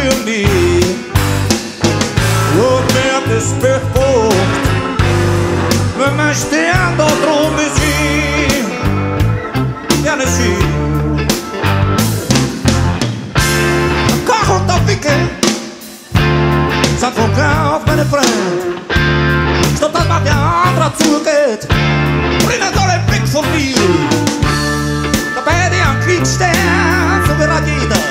für mich. Und wer das befolgt, wenn man Stern da drum ist, ja nicht viel. Koch und der Wickel, sind von auf meine Freund. Statt dass man der andere zugeht, bringen alle weg von mir. Dabei die ein Kriegstern, so wird jeder.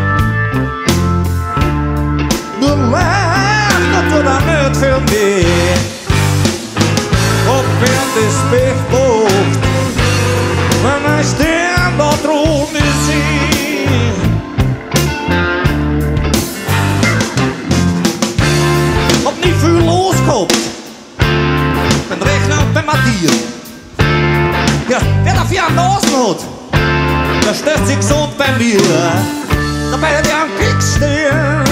Nur lässt natürlich nicht für mich. Ob wer das befolgt, wenn ein Stern da drum ist. Hab nicht viel losgehabt, beim Rechner und beim Mattieren. Ja, wer dafür eine Nase hat, der stört sich gesund bei mir. Dabei hat er einen Kriegstern.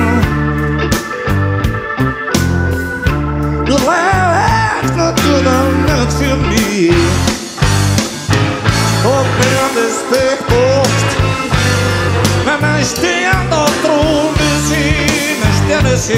Du lächst natürlich nicht für mich. Ob wer das befolgt, wenn mein Stern da drum ist, mein Stern ist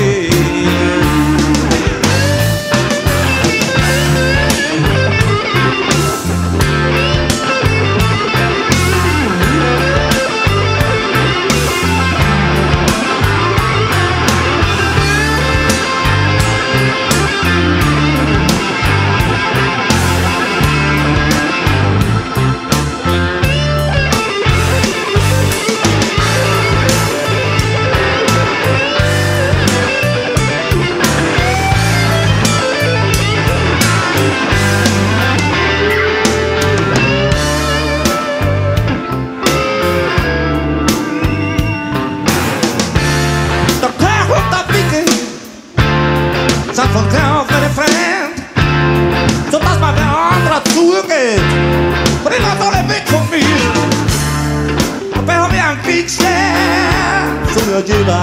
von Kauf meine Freund, so dass man der andere zugeht, bringt alle weg von mir. Dabei hab ich einen Kriegstern, so wird jeder.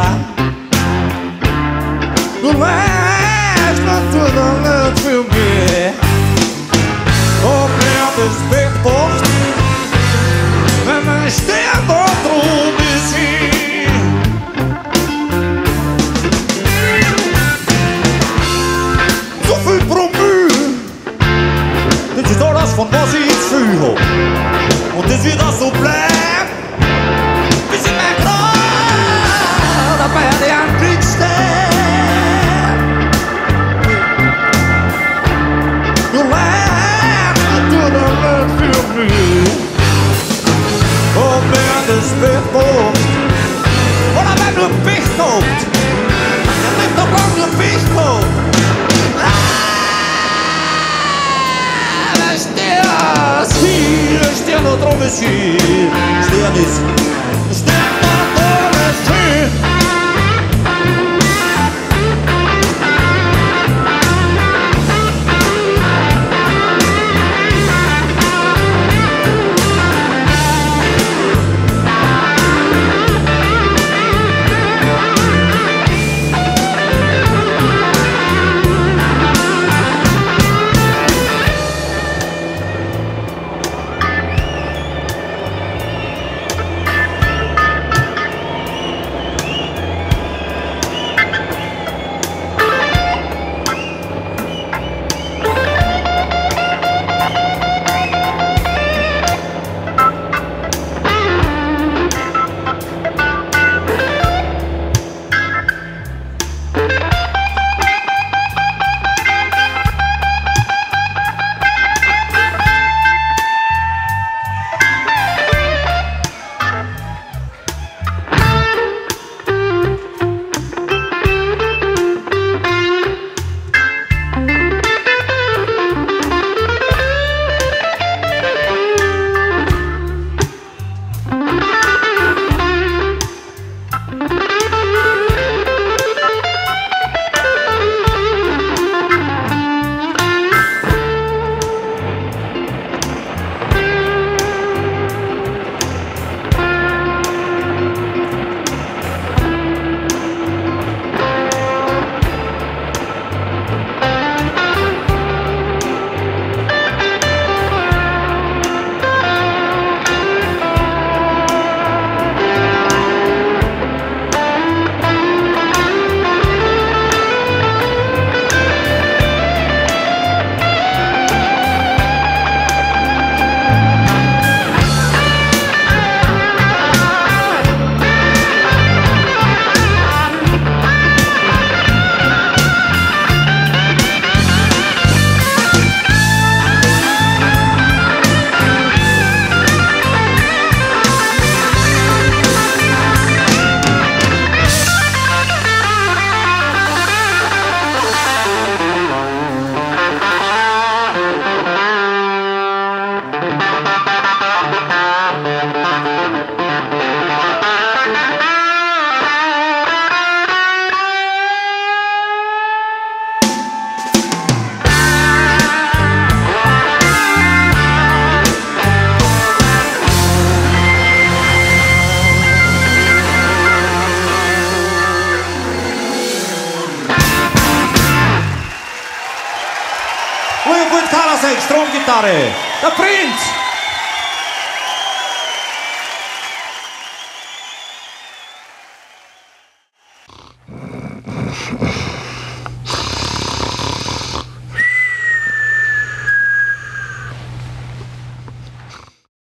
Du lässt natürlich nicht für mich. Ob wer das befolgt, wenn mein Stern da drum ist. Das ist alles, von was ich zu viel hab. Und das wird auch so bleiben, bis in mein Grab. Dabei hat er einen Kriegstern. Du lächst natürlich nicht für mich. Ob wer das befolgt, oder wer nur Pech kommt, der nimmt doch lang nur Pech kommt. Stern da drum ist hier, Stern da drum ist hier. tare! The Prince!